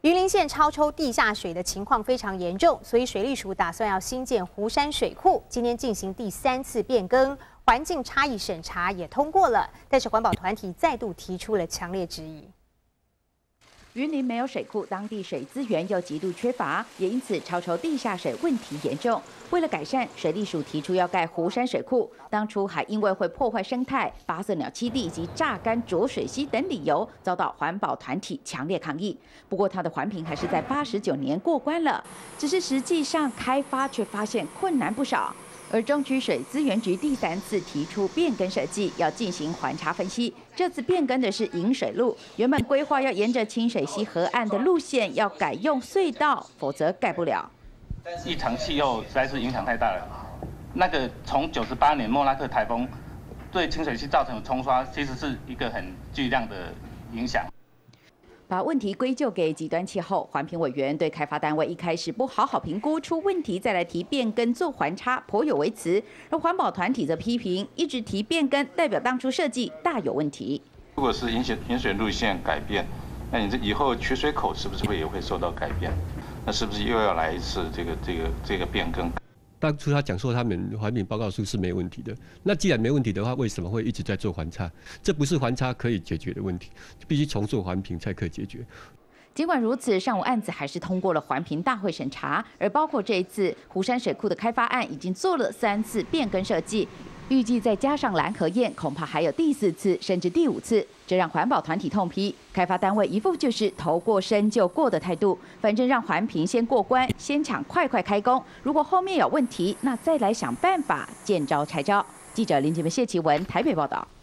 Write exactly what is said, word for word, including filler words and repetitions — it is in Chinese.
云林县超抽地下水的情况非常严重，所以水利署打算要新建湖山水库，今天进行第三次变更，环境差异审查也通过了，但是环保团体再度提出了强烈质疑。 云林没有水库，当地水资源又极度缺乏，也因此超抽地下水问题严重。为了改善，水利署提出要盖湖山水库，当初还因为会破坏生态、八色鸟栖地以及榨干浊水溪等理由，遭到环保团体强烈抗议。不过，它的环评还是在八十九年过关了，只是实际上开发却发现困难不少。 而中区水资源局第三次提出变更设计，要进行环差分析。这次变更的是引水路，原本规划要沿着清水溪河岸的路线，要改用隧道，否则盖不了。 异常气候实在是影响太大了。那个从九十八年莫拉克台风对清水溪造成的冲刷，其实是一个很巨量的影响。 把问题归咎给极端气候，环评委员对开发单位一开始不好好评估出问题，再来提变更做环差，颇有微词。而环保团体则批评，一直提变更，代表当初设计大有问题。 如果是引水引水路线改变，那你这以后取水口是不是会也会受到改变？那是不是又要来一次这个这个这个变更？ 当初他讲说他们环评报告书是没问题的，那既然没问题的话，为什么会一直在做环差？这不是环差可以解决的问题，必须重做环评才可以解决。 尽管如此，上午案子还是通过了环评大会审查，而包括这一次湖山水库的开发案，已经做了三次变更设计。 预计再加上蓝河堰，恐怕还有第四次甚至第五次，这让环保团体痛批，开发单位一副就是头过身就过的态度，反正让环评先过关，先抢快快开工，如果后面有问题，那再来想办法见招拆招。记者林杰文、谢奇文台北报道。